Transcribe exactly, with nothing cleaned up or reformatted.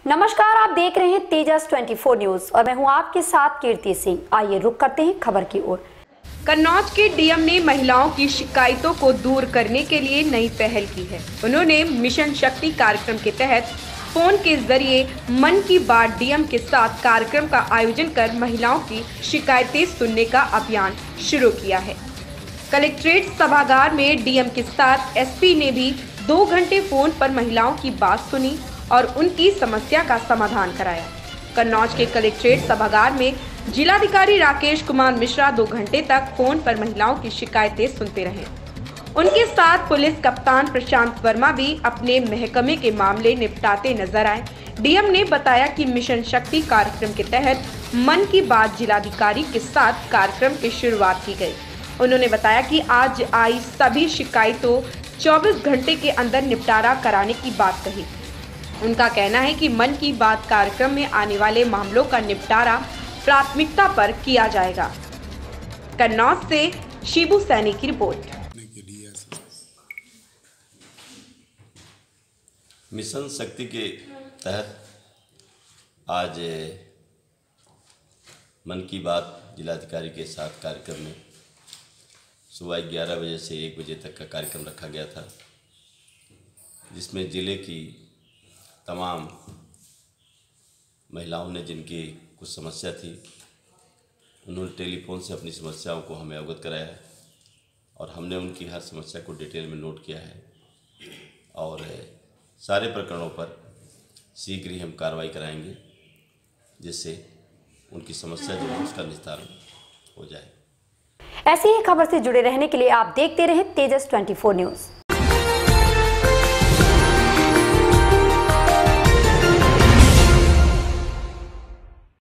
नमस्कार, आप देख रहे हैं तेजस चौबीस न्यूज और मैं हूं आपके साथ कीर्ति सिंह। आइए रुक करते हैं खबर की ओर। कन्नौज के डीएम ने महिलाओं की शिकायतों को दूर करने के लिए नई पहल की है। उन्होंने मिशन शक्ति कार्यक्रम के तहत फोन के जरिए मन की बात डीएम के साथ कार्यक्रम का आयोजन कर महिलाओं की शिकायतें सुनने का अभियान शुरू किया है। कलेक्ट्रेट सभागार में डीएम के साथ एसपी ने भी दो घंटे फोन पर महिलाओं की बात सुनी और उनकी समस्या का समाधान कराया। कन्नौज के कलेक्ट्रेट सभागार में जिलाधिकारी राकेश कुमार मिश्रा दो घंटे तक फोन पर महिलाओं की शिकायतें सुनते रहे। उनके साथ पुलिस कप्तान प्रशांत वर्मा भी अपने महकमे के मामले निपटाते नजर आए। डीएम ने बताया कि मिशन शक्ति कार्यक्रम के तहत मन की बात जिलाधिकारी के साथ कार्यक्रम की शुरुआत की गई। उन्होंने बताया कि आज आई सभी शिकायतों चौबीस घंटे के अंदर निपटारा कराने की बात कही। उनका कहना है कि मन की बात कार्यक्रम में आने वाले मामलों का निपटारा प्राथमिकता पर किया जाएगा। कन्नौज से शिबू सैनी की रिपोर्ट। मिशन शक्ति के तहत आज मन की बात जिलाधिकारी के साथ कार्यक्रम में सुबह ग्यारह बजे से एक बजे तक का कार्यक्रम रखा गया था, जिसमें ज़िले की तमाम महिलाओं ने जिनकी कुछ समस्या थी, उन्होंने टेलीफोन से अपनी समस्याओं को हमें अवगत कराया और हमने उनकी हर समस्या को डिटेल में नोट किया है और सारे प्रकरणों पर शीघ्र ही हम कार्रवाई कराएंगे, जिससे उनकी समस्या जो है उसका निस्तारण हो जाए। ऐसी ही खबर से जुड़े रहने के लिए आप देखते रहें तेजस चौबीस न्यूज।